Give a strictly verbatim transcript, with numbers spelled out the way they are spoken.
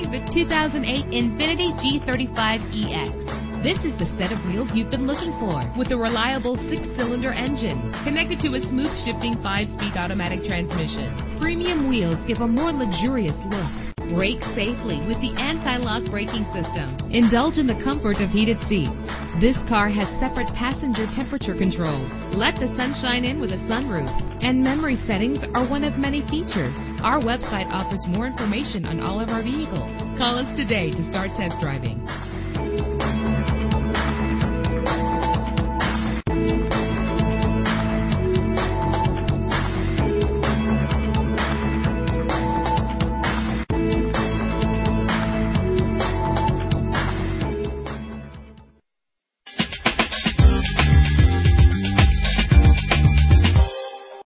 Introducing the two thousand eight Infiniti G thirty-five E X. This is the set of wheels you've been looking for, with a reliable six-cylinder engine connected to a smooth shifting five-speed automatic transmission. Premium wheels give a more luxurious look. Brake safely with the anti-lock braking system. Indulge in the comfort of heated seats. This car has separate passenger temperature controls. Let the sunshine in with a sunroof. And memory settings are one of many features. Our website offers more information on all of our vehicles. Call us today to start test driving.